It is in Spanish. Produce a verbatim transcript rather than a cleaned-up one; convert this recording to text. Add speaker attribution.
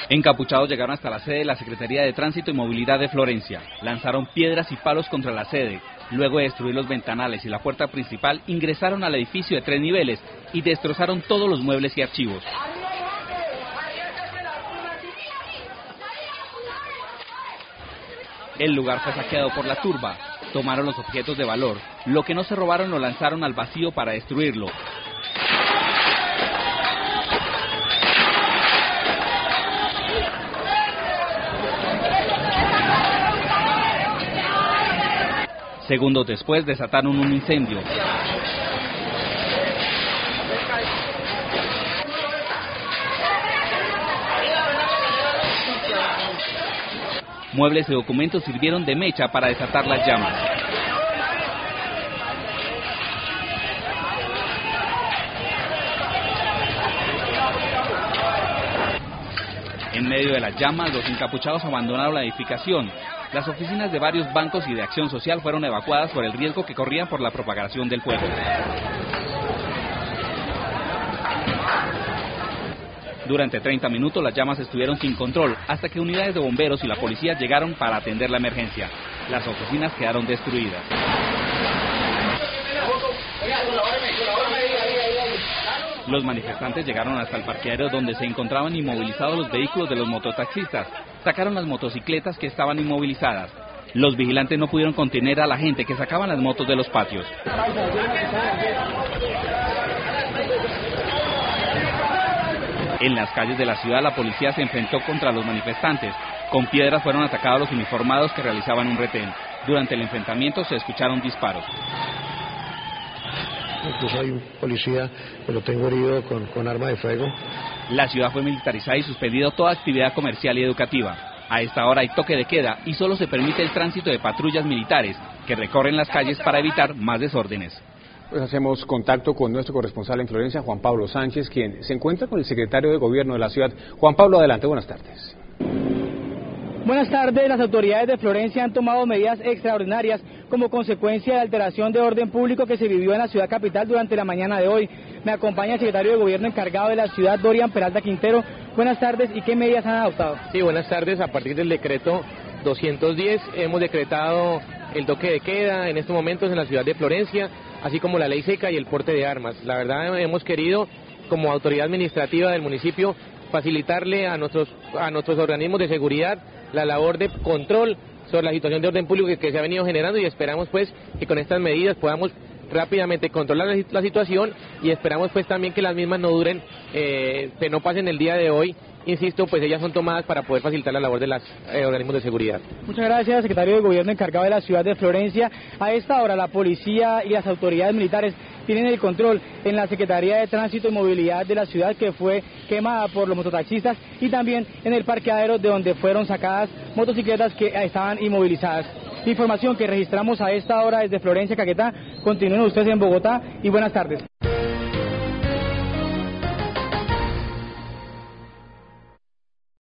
Speaker 1: Encapuchados llegaron hasta la sede de la Secretaría de Tránsito y Movilidad de Florencia. Lanzaron piedras y palos contra la sede. Luego de destruir los ventanales y la puerta principal, ingresaron al edificio de tres niveles y destrozaron todos los muebles y archivos. El lugar fue saqueado por la turba. Tomaron los objetos de valor. Lo que no se robaron lo lanzaron al vacío para destruirlo. Segundos después desataron un incendio. Muebles y documentos sirvieron de mecha para desatar las llamas. En medio de las llamas, los encapuchados abandonaron la edificación. Las oficinas de varios bancos y de Acción Social fueron evacuadas por el riesgo que corrían por la propagación del fuego. Durante treinta minutos las llamas estuvieron sin control, hasta que unidades de bomberos y la policía llegaron para atender la emergencia. Las oficinas quedaron destruidas. Los manifestantes llegaron hasta el parqueadero donde se encontraban inmovilizados los vehículos de los mototaxistas. Sacaron las motocicletas que estaban inmovilizadas. Los vigilantes no pudieron contener a la gente que sacaban las motos de los patios. En las calles de la ciudad la policía se enfrentó contra los manifestantes. Con piedras fueron atacados los uniformados que realizaban un retén. Durante el enfrentamiento se escucharon disparos.
Speaker 2: Incluso hay un policía que lo tengo herido con, con arma de fuego.
Speaker 1: La ciudad fue militarizada y suspendido toda actividad comercial y educativa. A esta hora hay toque de queda y solo se permite el tránsito de patrullas militares que recorren las calles para evitar más desórdenes.
Speaker 3: Pues hacemos contacto con nuestro corresponsal en Florencia, Juan Pablo Sánchez, quien se encuentra con el secretario de Gobierno de la ciudad. Juan Pablo, adelante, buenas tardes.
Speaker 4: Buenas tardes. Las autoridades de Florencia han tomado medidas extraordinarias como consecuencia de la alteración de orden público que se vivió en la ciudad capital durante la mañana de hoy. Me acompaña el secretario de Gobierno encargado de la ciudad, Dorian Peralta Quintero. Buenas tardes, ¿y qué medidas han adoptado?
Speaker 5: Sí, buenas tardes. A partir del decreto doscientos diez hemos decretado el toque de queda en estos momentos en la ciudad de Florencia, así como la ley seca y el porte de armas. La verdad hemos querido, como autoridad administrativa del municipio, facilitarle a nuestros, a nuestros organismos de seguridad la labor de control sobre la situación de orden público que, que se ha venido generando, y esperamos pues que con estas medidas podamos rápidamente controlar la, la situación, y esperamos pues también que las mismas no duren, eh, que no pasen el día de hoy. Insisto, pues ellas son tomadas para poder facilitar la labor de los eh, organismos de seguridad.
Speaker 4: Muchas gracias, secretario de Gobierno encargado de la ciudad de Florencia. A esta hora la policía y las autoridades militares tienen el control en la Secretaría de Tránsito y Movilidad de la ciudad, que fue quemada por los mototaxistas, y también en el parqueadero de donde fueron sacadas motocicletas que estaban inmovilizadas. Información que registramos a esta hora desde Florencia, Caquetá. Continúen ustedes en Bogotá y buenas tardes.